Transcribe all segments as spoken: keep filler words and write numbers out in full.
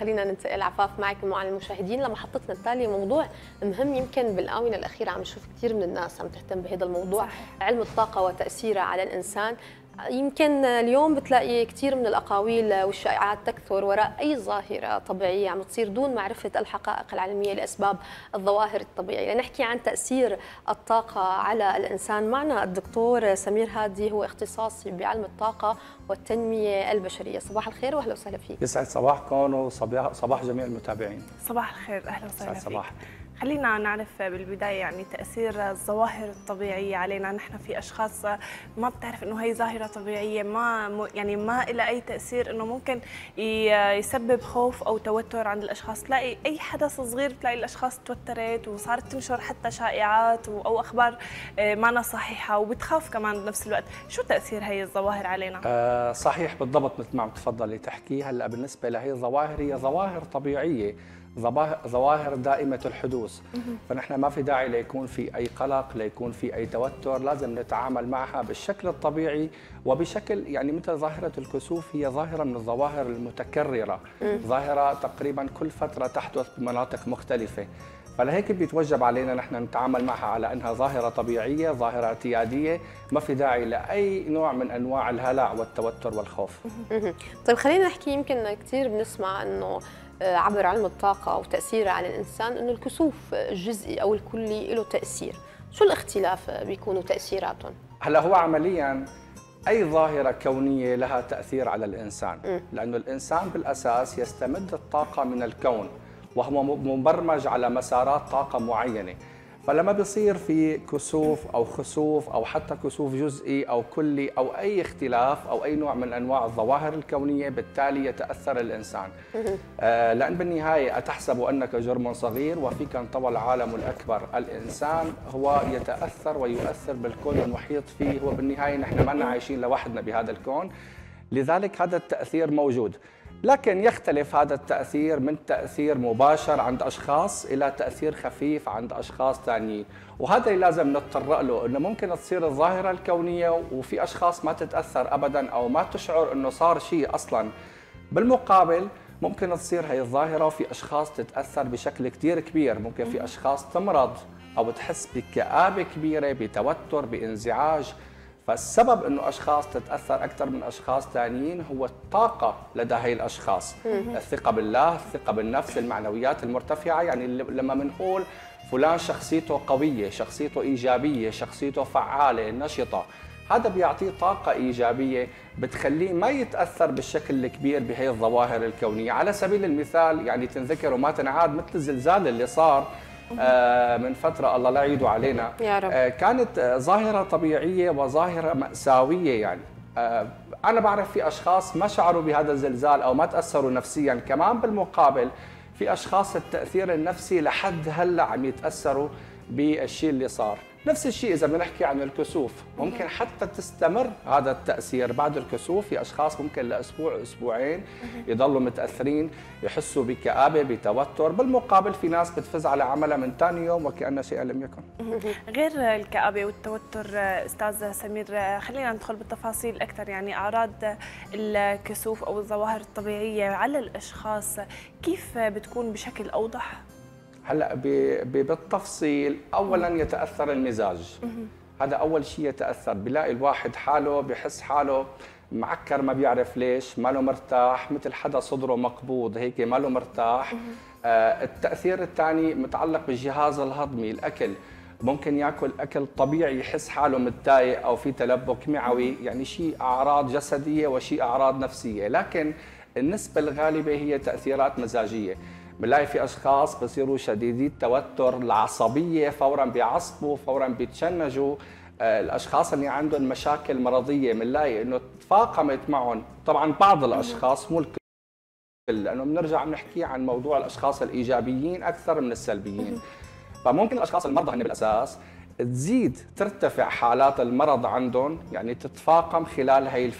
خلينا ننتقل عفاف معك ومع المشاهدين لمحطتنا التالية، موضوع مهم يمكن بالآونة الأخيرة عم نشوف كثير من الناس عم تهتم بهذا الموضوع. صحيح. علم الطاقة وتأثيرها على الإنسان. يمكن اليوم بتلاقي كثير من الأقاويل والشائعات تكثر وراء أي ظاهرة طبيعية عم تصير دون معرفة الحقائق العلمية لأسباب الظواهر الطبيعية. لنحكي عن تأثير الطاقة على الإنسان معنا الدكتور سمير هادي، هو اختصاصي بعلم الطاقة والتنمية البشرية. صباح الخير وأهلا وسهلا فيك. يسعد صباحكم وصباح صباح جميع المتابعين. صباح الخير، أهلا وسهلا فيك. صباح. خلينا نعرف بالبداية يعني تأثير الظواهر الطبيعية علينا. نحن في أشخاص ما بتعرف إنه هي ظاهرة طبيعية، ما يعني ما إلى أي تأثير، إنه ممكن يسبب خوف أو توتر عند الأشخاص. تلاقي أي حدث صغير بتلاقي الأشخاص توترت وصارت تنشر حتى شائعات أو أخبار ما صحيحة، وبتخاف كمان بنفس الوقت. شو تأثير هي الظواهر علينا؟ آه صحيح بالضبط مثل ما عم تفضلي تحكي. هلا بالنسبة لهي الظواهر هي ظواهر طبيعية، ظواهر دائمة الحدوث، فنحن ما في داعي ليكون في أي قلق، ليكون في أي توتر. لازم نتعامل معها بالشكل الطبيعي وبشكل يعني مثل ظاهرة الكسوف، هي ظاهرة من الظواهر المتكررة، ظاهرة تقريبا كل فترة تحدث بمناطق مختلفة، فلهيك بيتوجب علينا نحن نتعامل معها على أنها ظاهرة طبيعية، ظاهرة اعتيادية، ما في داعي لأي نوع من أنواع الهلع والتوتر والخوف. طيب خلينا نحكي، يمكن كثير بنسمع أنه عبر علم الطاقة وتأثيرها على الإنسان أنه الكسوف الجزئي أو الكلي له تأثير. شو الاختلاف بيكونوا تأثيراتهم؟ هلا هو عملياً أي ظاهرة كونية لها تأثير على الإنسان، لأنه الإنسان بالأساس يستمد الطاقة من الكون وهو مبرمج على مسارات طاقة معينة، فلما بيصير في كسوف أو خسوف أو حتى كسوف جزئي أو كلي أو أي اختلاف أو أي نوع من أنواع الظواهر الكونية، بالتالي يتأثر الإنسان. آه لأن بالنهاية أتحسب أنك جرم صغير وفيك انطوى العالم الأكبر. الإنسان هو يتأثر ويؤثر بالكون المحيط فيه، هو بالنهاية نحن ما عايشين لوحدنا بهذا الكون، لذلك هذا التأثير موجود. لكن يختلف هذا التأثير من تأثير مباشر عند أشخاص إلى تأثير خفيف عند أشخاص ثانيين، وهذا اللي لازم نتطرق له، إنه ممكن تصير الظاهرة الكونية وفي أشخاص ما تتأثر أبداً أو ما تشعر إنه صار شيء أصلاً. بالمقابل ممكن تصير هي الظاهرة وفي أشخاص تتأثر بشكل كتير كبير، ممكن في أشخاص تمرض أو تحس بكآبة كبيرة، بتوتر، بانزعاج. فالسبب انه اشخاص تتاثر اكثر من اشخاص ثانيين هو الطاقه لدى هي الاشخاص، الثقه بالله، الثقه بالنفس، المعنويات المرتفعه. يعني لما بنقول فلان شخصيته قويه، شخصيته ايجابيه، شخصيته فعاله نشطه، هذا بيعطيه طاقه ايجابيه بتخليه ما يتاثر بالشكل الكبير بهي الظواهر الكونيه. على سبيل المثال يعني تنذكر وما تنعاد مثل الزلزال اللي صار آه من فترة، الله لا يعيده علينا يا رب. آه كانت آه ظاهرة طبيعية وظاهرة مأساوية. يعني آه أنا بعرف في أشخاص ما شعروا بهذا الزلزال أو ما تأثروا نفسيا، كمان بالمقابل في أشخاص التأثير النفسي لحد هلأ عم يتأثروا بالشيء اللي صار. نفس الشيء إذا بنحكي عن الكسوف، ممكن حتى تستمر هذا التأثير بعد الكسوف. في أشخاص ممكن لأسبوع أسبوعين يضلوا متأثرين، يحسوا بكآبة، بتوتر. بالمقابل في ناس بتفز على عملها من ثاني يوم وكأن شيئا لم يكن. غير الكآبة والتوتر أستاذ سمير، خلينا ندخل بالتفاصيل أكثر. يعني أعراض الكسوف أو الظواهر الطبيعية على الأشخاص كيف بتكون بشكل أوضح؟ هلا بالتفصيل، اولا يتاثر المزاج، هذا اول شيء يتاثر. بلاقي الواحد حاله بحس حاله معكر، ما بيعرف ليش، ما له مرتاح، مثل حدا صدره مقبوض هيك، ما له مرتاح. آه التاثير الثاني متعلق بالجهاز الهضمي، الاكل، ممكن ياكل اكل طبيعي يحس حاله متضايق او في تلبك معوي، يعني شيء اعراض جسديه وشيء اعراض نفسيه. لكن النسبه الغالبه هي تاثيرات مزاجيه. بنلاقي في اشخاص بصيروا شديدي التوتر، العصبيه، فورا بيعصبوا، فورا بيتشنجوا. الاشخاص اللي عندهم مشاكل مرضيه بنلاقي انه تفاقمت معهم. طبعا بعض الاشخاص مو الكل، لانه بنرجع بنحكي عن موضوع الاشخاص الايجابيين اكثر من السلبيين. فممكن الاشخاص المرضى هن بالاساس تزيد ترتفع حالات المرض عندهم، يعني تتفاقم خلال هي الفتره.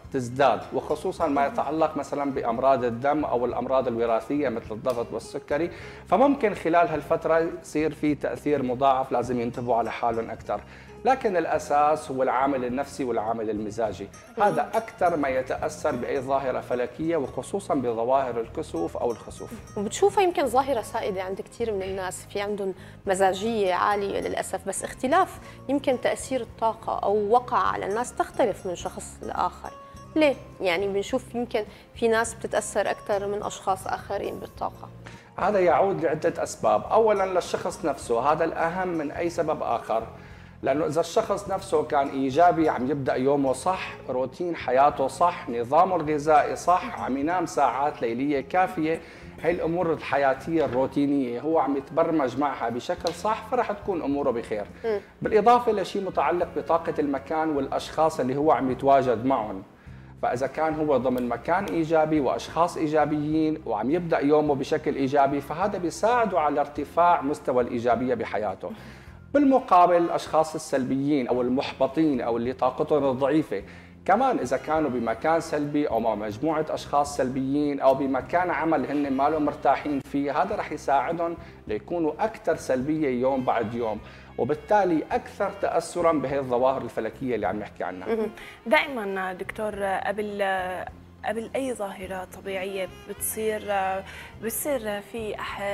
تزداد، وخصوصا ما يتعلق مثلا بامراض الدم او الامراض الوراثيه مثل الضغط والسكري، فممكن خلال هالفتره يصير في تاثير مضاعف، لازم ينتبهوا على حالهم اكثر. لكن الاساس هو العامل النفسي والعامل المزاجي، هذا اكثر ما يتاثر باي ظاهره فلكيه، وخصوصا بظواهر الكسوف او الخسوف. وبتشوفها يمكن ظاهره سائده عند كثير من الناس، في عندهم مزاجيه عاليه للاسف، بس اختلاف يمكن تاثير الطاقه او وقع على الناس تختلف من شخص لاخر. ليه؟ يعني بنشوف يمكن في ناس بتتاثر اكثر من اشخاص اخرين بالطاقه. هذا يعود لعده اسباب، اولا للشخص نفسه، هذا الاهم من اي سبب اخر. لأنه إذا الشخص نفسه كان إيجابي، عم يبدأ يومه صح، روتين حياته صح، نظامه الغذائي صح، عم ينام ساعات ليلية كافية، هي الأمور الحياتية الروتينية هو عم يتبرمج معها بشكل صح، فرح تكون أموره بخير. بالإضافة لشيء متعلق بطاقة المكان والأشخاص اللي هو عم يتواجد معهم. فإذا كان هو ضمن مكان إيجابي وأشخاص إيجابيين وعم يبدأ يومه بشكل إيجابي، فهذا بيساعده على ارتفاع مستوى الإيجابية بحياته. بالمقابل الأشخاص السلبيين أو المحبطين أو اللي طاقتهم ضعيفة، كمان إذا كانوا بمكان سلبي أو مع مجموعة أشخاص سلبيين أو بمكان عمل هن ما لهم مرتاحين فيه، هذا رح يساعدهم ليكونوا أكثر سلبية يوم بعد يوم، وبالتالي أكثر تأثراً بهذه الظواهر الفلكية اللي عم نحكي عنها. دائماً دكتور، قبل قبل أي ظاهرة طبيعية بتصير بتصير في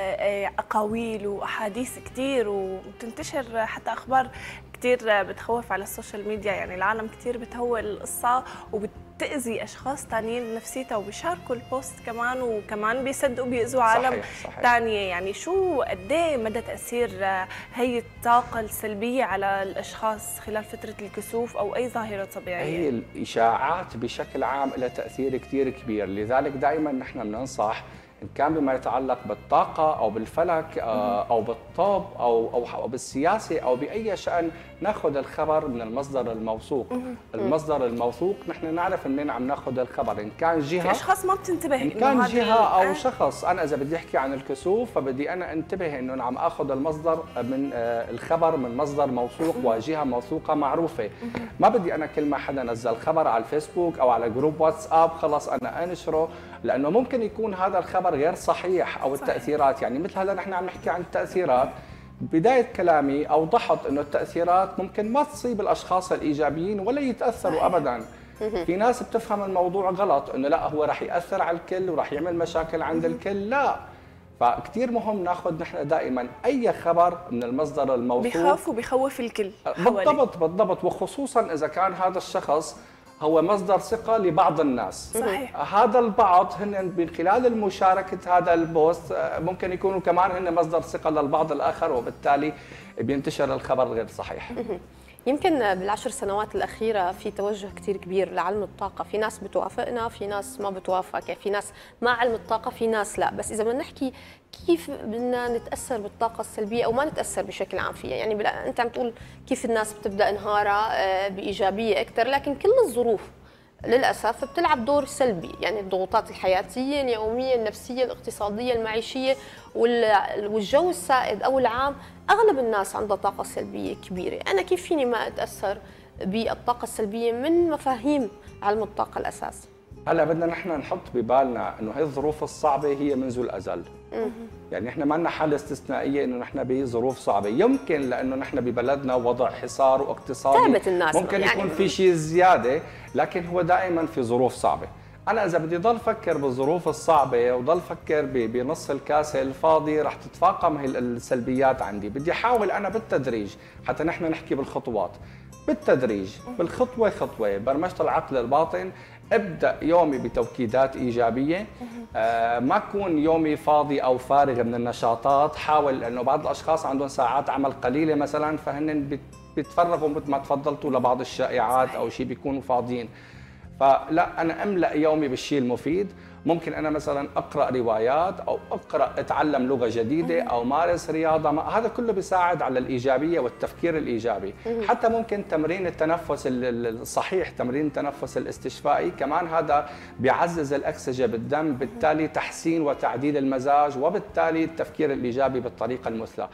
أقاويل وأحاديث كثير، وبتنتشر حتى أخبار كثير بتخوف على السوشيال ميديا، يعني العالم كثير بتهول القصة وبتأذي أشخاص ثانيين نفسيتها، وبيشاركوا البوست كمان، وكمان بيصدقوا بيأذوا عالم ثانية. يعني شو قد ايه مدى تأثير هي الطاقة السلبية على الأشخاص خلال فترة الكسوف أو أي ظاهرة طبيعية؟ هي الإشاعات بشكل عام لها تأثير كثير كبير، لذلك دائما نحن بننصح إن كان بما يتعلق بالطاقة أو بالفلك أو بالطب أو أو بالسياسة أو بأي شأن، ناخذ الخبر من المصدر الموثوق. المصدر الموثوق نحن نعرف منين عم ناخذ الخبر، إن كان جهة، في أشخاص ما بتنتبه، إن كان جهة أو شخص. أنا إذا بدي أحكي عن الكسوف فبدي أنا انتبه إنه أنا عم آخذ المصدر من الخبر من مصدر موثوق وجهة موثوقة معروفة. ما بدي أنا كل ما حدا نزل خبر على الفيسبوك أو على جروب واتساب خلص أنا أنشره، لأنه ممكن يكون هذا الخبر غير صحيح أو التأثيرات. يعني مثل هذا نحن عم نحكي عن التأثيرات، بداية كلامي أوضحت أنه التأثيرات ممكن ما تصيب الأشخاص الإيجابيين ولا يتأثروا أبداً. في ناس بتفهم الموضوع غلط، أنه لا هو رح يأثر على الكل ورح يعمل مشاكل عند الكل، لا. فكتير مهم ناخذ نحن دائما أي خبر من المصدر الموثوق. بيخاف وبيخوف الكل حوالي. بالضبط بالضبط، وخصوصاً إذا كان هذا الشخص هو مصدر ثقة لبعض الناس. صحيح. هذا البعض هن من خلال المشاركة هذا البوست ممكن يكونوا كمان هن مصدر ثقة للبعض الآخر، وبالتالي بينتشر الخبر غير صحيح. يمكن بالعشر سنوات الأخيرة في توجه كتير كبير لعلم الطاقة، في ناس بتوافقنا، في ناس ما بتوافق، في ناس مع علم الطاقة، في ناس لا. بس إذا بدنا نحكي كيف بدنا نتأثر بالطاقة السلبية أو ما نتأثر بشكل عام فيها، يعني بلا أنت عم تقول كيف الناس بتبدأ نهارها بإيجابية أكثر، لكن كل الظروف للأسف بتلعب دور سلبي. يعني الضغوطات الحياتية اليومية النفسية الاقتصادية المعيشية والجو السائد أو العام، أغلب الناس عندها طاقة سلبية كبيرة. أنا كيف فيني ما أتأثر بالطاقة السلبية من مفاهيم علم الطاقة الأساسي؟ هلا بدنا نحن نحط ببالنا انه هي الظروف الصعبه هي منذ الازل. يعني احنا ما لنا حاله استثنائيه انه نحن بظروف صعبه، يمكن لانه نحن ببلدنا وضع حصار واقتصادي تعبت الناس، ممكن يعني يكون في شيء زياده، لكن هو دائما في ظروف صعبه. انا اذا بدي ضل فكر بالظروف الصعبه وضل فكر بنص الكاسه الفاضي رح تتفاقم هي السلبيات عندي. بدي احاول انا بالتدريج، حتى نحن نحكي بالخطوات، بالتدريج بالخطوه خطوه، برمجه العقل الباطن. ابدا يومي بتوكيدات ايجابيه، آه ما اكون يومي فاضي او فارغ من النشاطات. حاول، لانه بعض الاشخاص عندهم ساعات عمل قليله مثلا، فهن بيتفرغوا مثل ما تفضلتوا لبعض الشائعات او شيء، بيكونوا فاضيين. فلا، انا املا يومي بالشيء المفيد. ممكن انا مثلا اقرا روايات او اقرا اتعلم لغه جديده او مارس رياضه، هذا كله بيساعد على الايجابيه والتفكير الايجابي. حتى ممكن تمرين التنفس الصحيح، تمرين التنفس الاستشفائي، كمان هذا بيعزز الاكسجه بالدم، بالتالي تحسين وتعديل المزاج، وبالتالي التفكير الايجابي بالطريقه المثلى.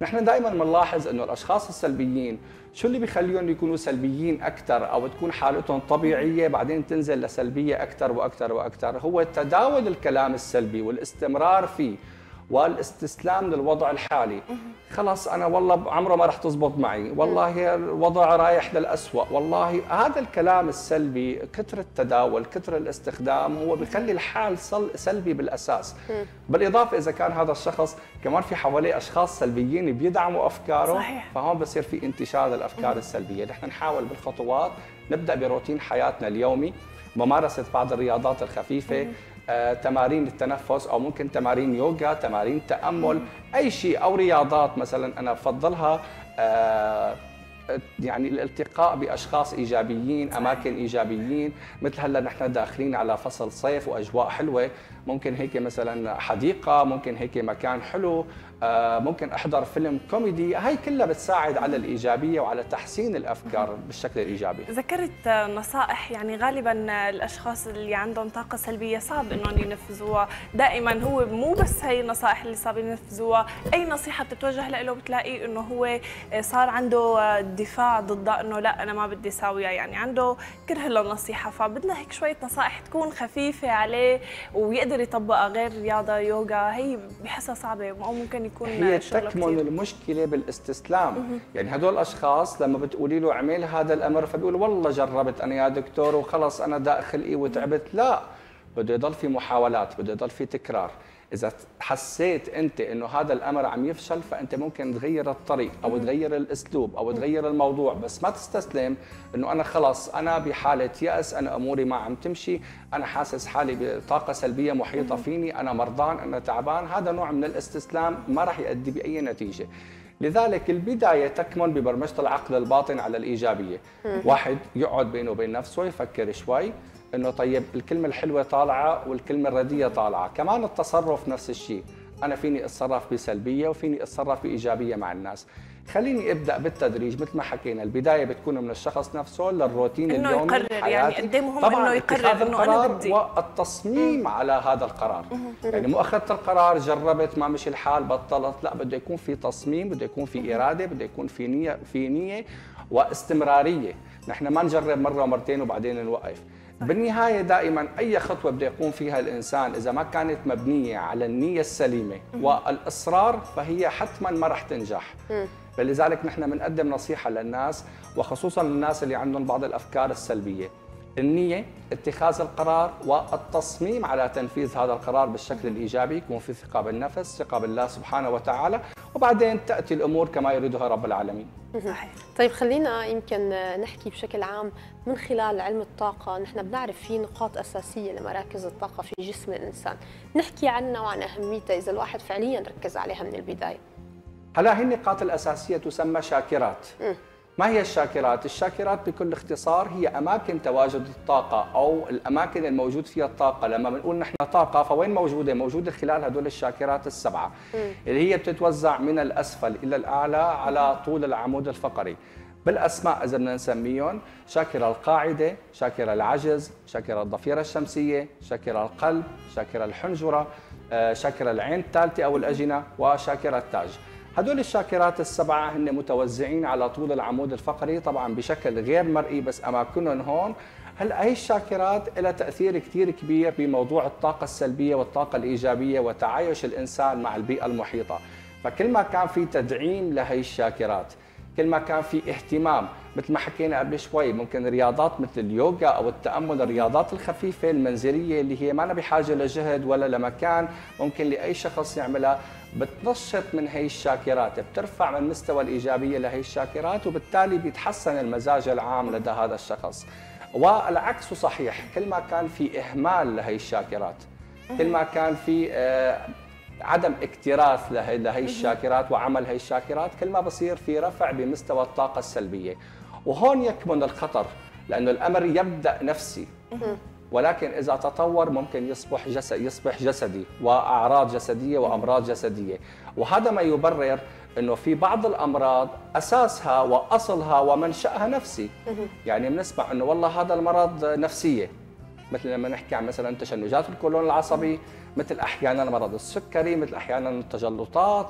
نحن دائما بنلاحظ انه الاشخاص السلبيين شو اللي بيخليهم يكونوا سلبيين اكثر او تكون حالتهم طبيعيه بعدين تنزل لسلبيه اكثر واكثر واكثر، هو تداول الكلام السلبي والاستمرار فيه والاستسلام للوضع الحالي. خلص انا والله عمره ما رح تزبط معي، والله الوضع رايح للأسوأ، والله هذا الكلام السلبي كثر التداول كثر الاستخدام هو بيخلي الحال سلبي بالاساس. بالاضافه اذا كان هذا الشخص كمان في حواليه اشخاص سلبيين بيدعموا افكاره، صحيح. فهون بصير في انتشار للافكار السلبيه. نحن نحاول بالخطوات نبدا بروتين حياتنا اليومي، ممارسه بعض الرياضات الخفيفه، آه، تمارين التنفس او ممكن تمارين يوغا، تمارين تامل، اي شيء او رياضات مثلا انا بفضلها، آه، يعني الالتقاء باشخاص ايجابيين، اماكن ايجابيين، مثل هلا نحن داخلين على فصل صيف واجواء حلوه، ممكن هيك مثلا حديقه، ممكن هيك مكان حلو، ممكن احضر فيلم كوميدي، هاي كلها بتساعد على الايجابيه وعلى تحسين الافكار بالشكل الايجابي. ذكرت نصائح، يعني غالبا الاشخاص اللي عندهم طاقه سلبيه صعب انهم ينفذوها، دائما هو مو بس هي النصائح اللي صعب ينفذوها، اي نصيحه بتتوجه له بتلاقي انه هو صار عنده دفاع ضدها، انه لا انا ما بدي اساويها، يعني عنده كره للنصيحه. فبدنا هيك شويه نصائح تكون خفيفه عليه ويقدر يطبقها، غير رياضه يوغا هي بحسها صعبه او ممكن يكون هي تكمن المشكله بالاستسلام. يعني هدول الاشخاص لما بتقولي له اعمل هذا الامر فبيقول والله جربت انا يا دكتور وخلص انا داء خلقي وتعبت. لا، بده يضل في محاولات، بده يضل في تكرار. اذا حسيت انت انه هذا الامر عم يفشل فانت ممكن تغير الطريق او تغير الاسلوب او تغير الموضوع، بس ما تستسلم انه انا خلص انا بحاله يأس، انا اموري ما عم تمشي، انا حاسس حالي بطاقه سلبيه محيطه فيني، انا مرضان، انا تعبان. هذا نوع من الاستسلام ما راح يؤدي باي نتيجه. لذلك البدايه تكمن ببرمجه العقل الباطن على الايجابيه. واحد يقعد بينه وبين نفسه يفكر شوي انه طيب الكلمه الحلوه طالعه والكلمه الرديه طالعه، كمان التصرف نفس الشيء، انا فيني اتصرف بسلبيه وفيني اتصرف بايجابيه مع الناس. خليني ابدا بالتدريج مثل ما حكينا، البدايه بتكون من الشخص نفسه للروتين إنه اليومي يقرر، يعني قد ايه مهم طبعا انه يقرر انه انا بدي، والتصميم على هذا القرار. يعني مو اخذت القرار جربت ما مشي الحال بطلت، لا، بده يكون في تصميم، بده يكون في اراده، بده يكون في نيه في نيه واستمراريه. نحن ما نجرب مره ومرتين وبعدين نوقف. بالنهاية دائما أي خطوة بده يقوم فيها الإنسان إذا ما كانت مبنية على النية السليمة والإصرار فهي حتما ما رح تنجح. فلذلك نحن بنقدم نصيحة للناس وخصوصا للناس اللي عندهم بعض الأفكار السلبية: النية، اتخاذ القرار، والتصميم على تنفيذ هذا القرار بالشكل الإيجابي، يكون في ثقة بالنفس، ثقة بالله سبحانه وتعالى، وبعدين تأتي الأمور كما يريدها رب العالمين. صحيح. طيب خلينا يمكن نحكي بشكل عام من خلال علم الطاقة. نحن بنعرف في نقاط أساسية لمراكز الطاقة في جسم الإنسان، نحكي عنها وعن أهميتها إذا الواحد فعليا ركز عليها من البداية. هلا هي النقاط الأساسية تسمى شاكرات. م. ما هي الشاكرات؟ الشاكرات بكل اختصار هي أماكن تواجد الطاقة أو الأماكن الموجود فيها الطاقة. لما بنقول نحن طاقة فوين موجودة؟ موجودة خلال هدول الشاكرات السبعة م. اللي هي بتتوزع من الأسفل إلى الأعلى على طول العمود الفقري. بالأسماء إذا بدنا نسميهم: شاكرة القاعدة، شاكرة العجز، شاكرة الضفيرة الشمسية، شاكرة القلب، شاكرة الحنجرة، شاكرة العين الثالثة أو الأجنة، وشاكرة التاج. هدول الشاكرات السبعة هن متوزعين على طول العمود الفقري طبعا بشكل غير مرئي بس أماكنهم هون. هلا هي الشاكرات لها تأثير كثير كبير بموضوع الطاقة السلبية والطاقة الإيجابية وتعايش الإنسان مع البيئة المحيطة. فكل ما كان في تدعيم لهي الشاكرات، كل ما كان في اهتمام، مثل ما حكينا قبل شوي، ممكن رياضات مثل اليوغا او التامل، الرياضات الخفيفه المنزليه اللي هي ما أنا بحاجه لجهد ولا لمكان، ممكن لاي شخص يعملها، بتنشط من هي الشاكرات، بترفع من مستوى الايجابيه لهي الشاكرات، وبالتالي بيتحسن المزاج العام لدى هذا الشخص. والعكس صحيح، كل ما كان في اهمال لهي الشاكرات، كل ما كان في آه عدم اكتراث لهي الشاكرات وعمل هي الشاكرات، كل ما بصير في رفع بمستوى الطاقة السلبية. وهون يكمن الخطر، لأنه الأمر يبدأ نفسي، ولكن إذا تطور ممكن يصبح جسد يصبح جسدي، وأعراض جسدية وأمراض جسدية. وهذا ما يبرر أنه في بعض الأمراض أساسها وأصلها ومنشأها نفسي. يعني بنسمع أنه والله هذا المرض نفسية، مثل لما نحكي عن مثلا تشنجات القولون العصبي، مثل احيانا مرض السكري، مثل احيانا التجلطات.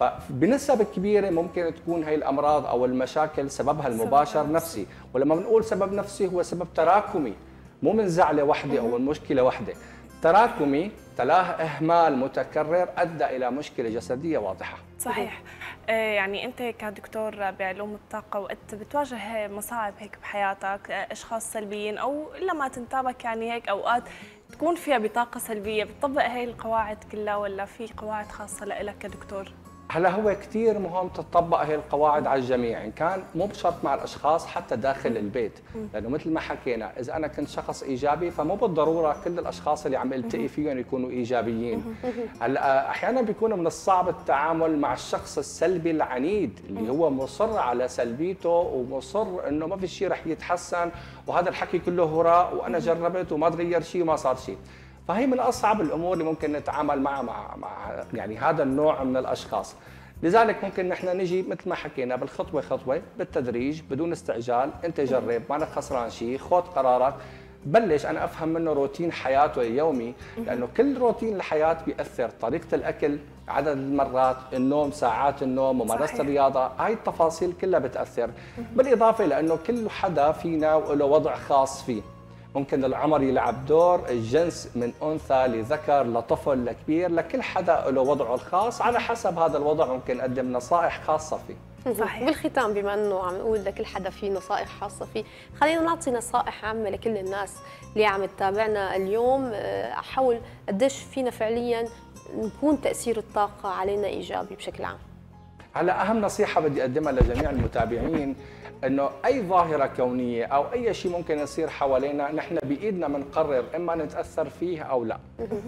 فبنسب كبيره ممكن تكون هي الامراض او المشاكل سببها المباشر نفسي، ولما بنقول سبب نفسي هو سبب تراكمي، مو من زعله واحده او من مشكله واحده، تراكمي تلاه اهمال متكرر ادى الى مشكله جسديه واضحه. صحيح. يعني انت كدكتور بعلوم الطاقه وقت بتواجه مصاعب هيك بحياتك، اشخاص سلبيين او الا ما تنتابك يعني هيك اوقات تكون فيها بطاقه سلبيه، بتطبق هي القواعد كلها ولا في قواعد خاصه لك كدكتور؟ هلا هو كثير مهم تطبق هي القواعد على الجميع، ان كان مو بشرط مع الاشخاص حتى داخل البيت، لانه مثل ما حكينا اذا انا كنت شخص ايجابي فمو بالضروره كل الاشخاص اللي عم التقي فيهم يكونوا ايجابيين. هلا احيانا بيكون من الصعب التعامل مع الشخص السلبي العنيد اللي هو مصر على سلبيته ومصر انه ما في شيء رح يتحسن وهذا الحكي كله هراء وانا جربت وما تغير شيء وما صار شيء. فهي من اصعب الامور اللي ممكن نتعامل معها مع مع يعني هذا النوع من الاشخاص. لذلك ممكن نحن نجي مثل ما حكينا بالخطوه خطوه بالتدريج بدون استعجال، انت جرب ما لك خسران شيء، خذ قرارك، بلش انا افهم منه روتين حياته اليومي، لانه كل روتين الحياه بياثر، طريقه الاكل، عدد المرات، النوم، ساعات النوم، ممارسه الرياضه، هاي التفاصيل كلها بتاثر، بالاضافه لانه كل حدا فينا وله وضع خاص فيه. ممكن العمر يلعب دور، الجنس من انثى لذكر لطفل لكبير، لكل حدا له وضعه الخاص، على حسب هذا الوضع ممكن نقدم نصائح خاصه فيه. صحيح. بالختام بما انه عم نقول لكل حدا فيه نصائح خاصه فيه، خلينا نعطي نصائح عامه لكل الناس اللي عم تتابعنا اليوم حول قديش فينا فعليا نكون تاثير الطاقه علينا ايجابي بشكل عام. هلا اهم نصيحه بدي اقدمها لجميع المتابعين انه اي ظاهره كونيه او اي شيء ممكن يصير حوالينا نحن بايدنا بنقرر اما نتاثر فيه او لا.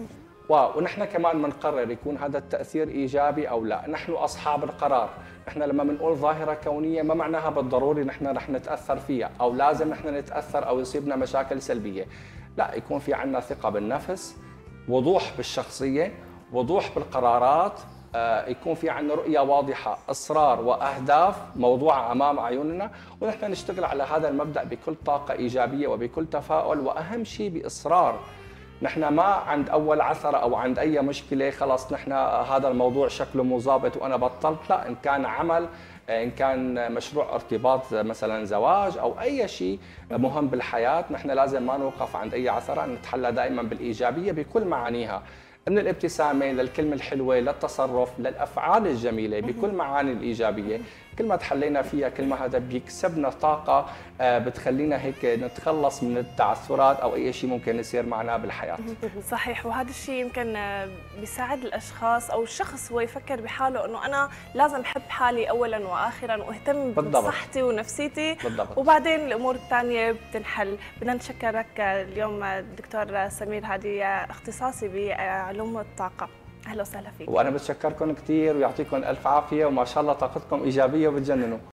ونحن كمان بنقرر يكون هذا التاثير ايجابي او لا، نحن اصحاب القرار. نحن لما بنقول ظاهره كونيه ما معناها بالضروري نحن رح نتاثر فيها او لازم نحن نتاثر او يصيبنا مشاكل سلبيه. لا، يكون في عندنا ثقه بالنفس، وضوح بالشخصيه، وضوح بالقرارات، يكون في عندنا رؤية واضحة، إصرار وأهداف موضوعة أمام عيوننا، ونحن نشتغل على هذا المبدأ بكل طاقة إيجابية وبكل تفاؤل، وأهم شيء بإصرار. نحن ما عند أول عثرة أو عند أي مشكلة خلاص نحن هذا الموضوع شكله مو ظابط وأنا بطلت، لا، إن كان عمل، إن كان مشروع ارتباط مثلا زواج أو أي شيء مهم بالحياة، نحن لازم ما نوقف عند أي عثرة، نتحلى دائما بالإيجابية بكل معانيها، من الابتسامة للكلمة الحلوة للتصرف للأفعال الجميلة بكل معاني الإيجابية. كل ما تحلينا فيها كل ما هذا بيكسبنا طاقة بتخلينا هيك نتخلص من التعثرات أو أي شيء ممكن يصير معنا بالحياة. صحيح. وهذا الشيء يمكن بيساعد الأشخاص أو الشخص هو يفكر بحاله أنه أنا لازم أحب حالي أولا وآخرا وأهتم بصحتي ونفسيتي بالضبط. وبعدين الأمور الثانية بتنحل. بدنا نشكرك اليوم دكتور سمير هادي، اختصاصي بعلوم الطاقة. اهلا وسهلا فيك. وانا بتشكركم كثير ويعطيكم الف عافيه، وما شاء الله طاقتكم ايجابيه وبتجننوا.